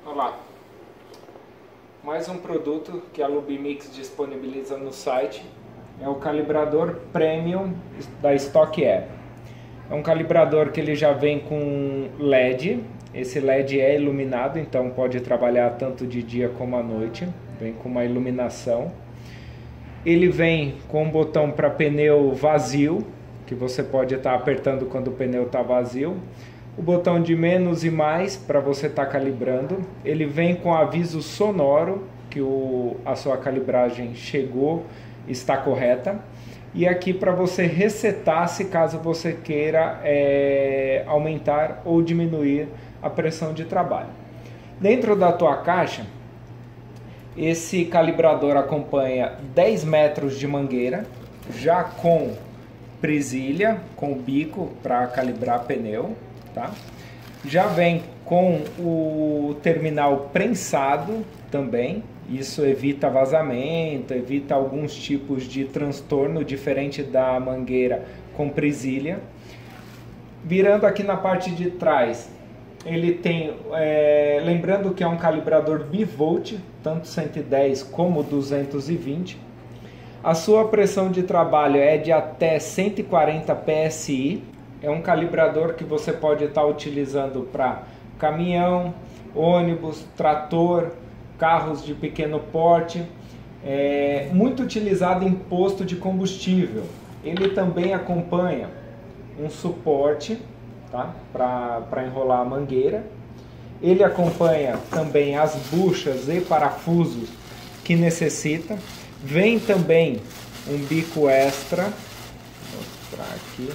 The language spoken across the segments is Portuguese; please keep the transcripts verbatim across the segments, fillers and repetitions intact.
Olá, mais um produto que a Lubimix disponibiliza no site é o calibrador Premium da Stock Air. É um calibrador que ele já vem com L E D, esse L E D é iluminado, então pode trabalhar tanto de dia como à noite, vem com uma iluminação. Ele vem com um botão para pneu vazio, que você pode estar apertando quando o pneu está vazio. O botão de menos e mais para você estar calibrando. Ele vem com aviso sonoro que o, a sua calibragem chegou, está correta. E aqui para você resetar se caso você queira é, aumentar ou diminuir a pressão de trabalho. Dentro da tua caixa, esse calibrador acompanha dez metros de mangueira, já com presilha, com bico para calibrar pneu. Tá? Já vem com o terminal prensado também, isso evita vazamento, evita alguns tipos de transtorno diferente da mangueira com presilha. Virando aqui na parte de trás, ele tem, é, lembrando que é um calibrador bivolt, tanto cento e dez como duzentos e vinte. A sua pressão de trabalho é de até cento e quarenta P S I. É um calibrador que você pode estar utilizando para caminhão, ônibus, trator, carros de pequeno porte. É muito utilizado em posto de combustível. Ele também acompanha um suporte, tá? Para enrolar a mangueira. Ele acompanha também as buchas e parafusos que necessita. Vem também um bico extra. Vou mostrar aqui.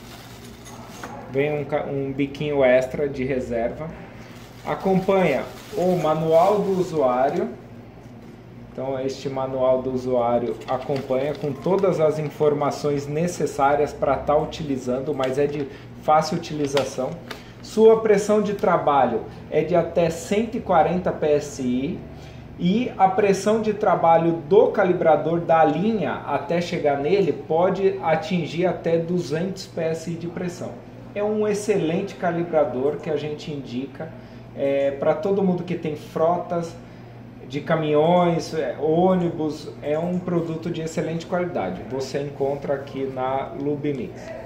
Vem um, um biquinho extra de reserva. Acompanha o manual do usuário. Então este manual do usuário acompanha com todas as informações necessárias para estar utilizando, mas é de fácil utilização. Sua pressão de trabalho é de até cento e quarenta P S I e a pressão de trabalho do calibrador da linha até chegar nele pode atingir até duzentos P S I de pressão. É um excelente calibrador que a gente indica é, para todo mundo que tem frotas de caminhões, é, ônibus. É um produto de excelente qualidade. Você encontra aqui na Lubimix.